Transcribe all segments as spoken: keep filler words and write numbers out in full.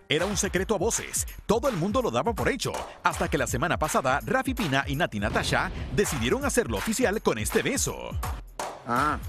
Era un secreto a voces. Todo el mundo lo daba por hecho. Hasta que la semana pasada, Raffi Pina y Natti Natasha decidieron hacerlo oficial con este beso. Ah.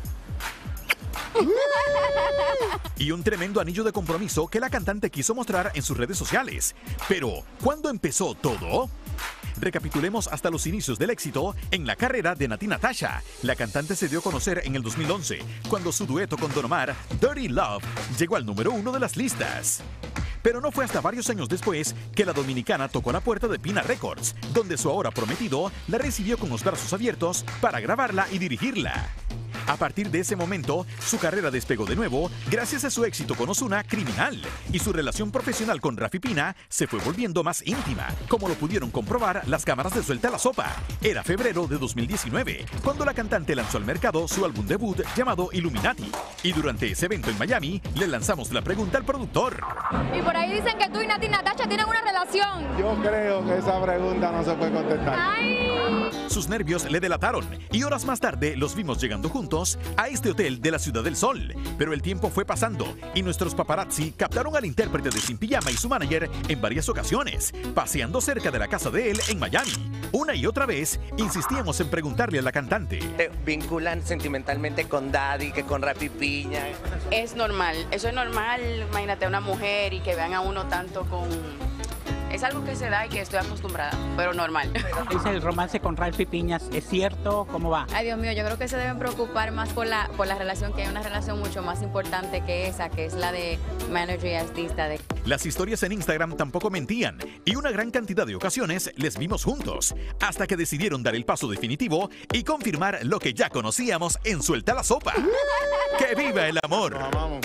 Y un tremendo anillo de compromiso que la cantante quiso mostrar en sus redes sociales. Pero, ¿cuándo empezó todo? Recapitulemos hasta los inicios del éxito en la carrera de Natti Natasha. La cantante se dio a conocer en el dos mil once, cuando su dueto con Don Omar, Dirty Love, llegó al número uno de las listas. Pero no fue hasta varios años después que la dominicana tocó la puerta de Pina Records, donde su ahora prometido la recibió con los brazos abiertos para grabarla y dirigirla. A partir de ese momento, su carrera despegó de nuevo gracias a su éxito con Ozuna, Criminal, y su relación profesional con Raffi Pina se fue volviendo más íntima, como lo pudieron comprobar las cámaras de Suelta la Sopa. Era febrero de dos mil diecinueve, cuando la cantante lanzó al mercado su álbum debut llamado Illuminati, y durante ese evento en Miami le lanzamos la pregunta al productor. Y por ahí dicen que tú y Natti Natasha tienen una relación. Yo creo que esa pregunta no se puede contestar. Ay. Sus nervios le delataron y horas más tarde los vimos llegando juntos a este hotel de la Ciudad del Sol. Pero el tiempo fue pasando y nuestros paparazzi captaron al intérprete de Sin Pijama y su manager en varias ocasiones, paseando cerca de la casa de él en Miami. Una y otra vez insistíamos en preguntarle a la cantante. ¿Te vinculan sentimentalmente con Daddy, que con Raffi Pina? Es normal, eso es normal, imagínate a una mujer y que vean a uno tanto con... Es algo que se da y que estoy acostumbrada, pero normal. Dice el romance con Raffi Pina, ¿es cierto? ¿Cómo va? Ay, Dios mío, yo creo que se deben preocupar más por la, por la relación, que hay una relación mucho más importante que esa, que es la de manager y artista. De... Las historias en Instagram tampoco mentían y una gran cantidad de ocasiones les vimos juntos, hasta que decidieron dar el paso definitivo y confirmar lo que ya conocíamos en Suelta la Sopa. ¡Que viva el amor! Vamos.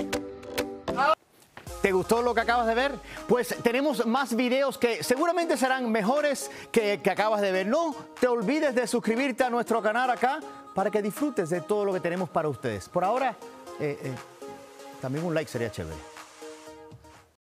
¿Te gustó lo que acabas de ver? Pues tenemos más videos que seguramente serán mejores que, que acabas de ver. No te olvides de suscribirte a nuestro canal acá para que disfrutes de todo lo que tenemos para ustedes. Por ahora, eh, eh, también un like sería chévere.